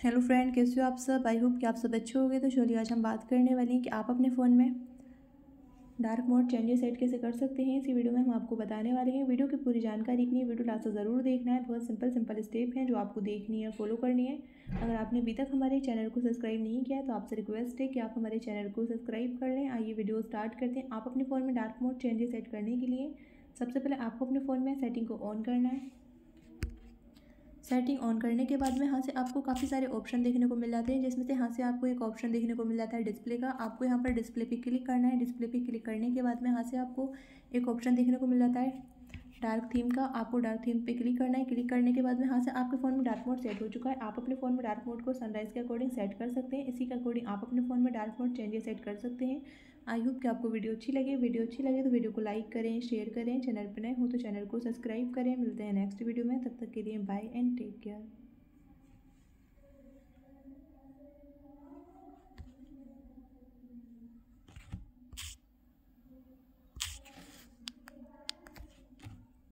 Hello friend, कैसे हो आप सब। आई होप कि आप सब अच्छे होंगे। तो चलिए आज हम बात करने वाले हैं कि आप अपने फ़ोन में डार्क मोड चेंजेस सेट कैसे कर सकते हैं। इसी वीडियो में हम आपको बताने वाले हैं। वीडियो की पूरी जानकारी के लिए वीडियो लास्ट तक ज़रूर देखना है। बहुत सिंपल स्टेप हैं जो आपको देखनी है, फॉलो करनी है। अगर आपने अभी तक हमारे चैनल को सब्सक्राइब नहीं किया है तो आपसे रिक्वेस्ट है कि आप हमारे चैनल को सब्सक्राइब कर लें। आइए वीडियो स्टार्ट करते हैं। आप अपने फ़ोन में डार्क मोड चेंजेस सेट करने के लिए सबसे पहले आपको अपने फ़ोन में सेटिंग को ऑन करना है। सेटिंग ऑन करने के बाद में यहाँ से आपको काफ़ी सारे ऑप्शन देखने को मिल जाते हैं, जिसमें से यहाँ से आपको एक ऑप्शन देखने को मिल जाता है डिस्प्ले का। आपको यहाँ पर डिस्प्ले पे क्लिक करना है। डिस्प्ले पे क्लिक करने के बाद में यहाँ से आपको एक ऑप्शन देखने को मिल जाता है डार्क थीम का। आपको डार्क थीम पे क्लिक करना है। क्लिक करने के बाद में यहाँ से आपके फ़ोन में डार्क मोड सेट हो चुका है। आप अपने फ़ोन में डार्क मोड को सनराइज़ के अकॉर्डिंग सेट कर सकते हैं। इसी के अकॉर्डिंग आप अपने फ़ोन में डार्क मोड चेंजेस सेट कर सकते हैं। आई होप कि आपको वीडियो अच्छी लगे। तो वीडियो को लाइक करें, शेयर करें। चैनल पर नए हो तो चैनल को सब्सक्राइब करें। मिलते हैं नेक्स्ट वीडियो में, तब तक के लिए बाय एंड टेक केयर।